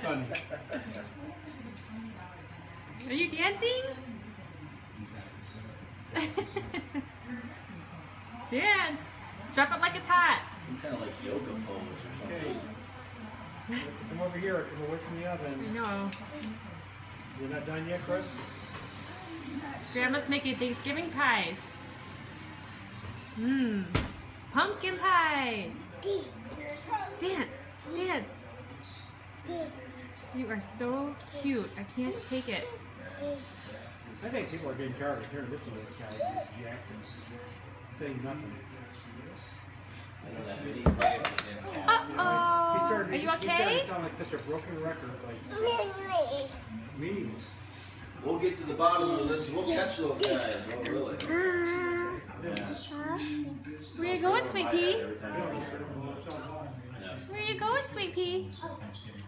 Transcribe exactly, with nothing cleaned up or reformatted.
funny. Are you dancing? Dance. Drop it like it's hot. Some kind of like yoga pose or something. Okay. Come over here. Come away from the oven. No. You're not done yet, Chris? Grandma's making Thanksgiving pies. Mmm. Pumpkin pie. Dance. Dance. You are so cute. I can't take it. I think people are getting tired of hearing this of this guy. Jack and saying nothing. I know that mini flag is in town. Uh-oh. He started, Are you He's starting okay? to sound like such a broken record. Like, meetings. We'll get to the bottom of this and we'll catch those guys. Oh, really? Yeah. Where you going, Sweet Pea? Every time you see her. Where you going, Sweet Pea?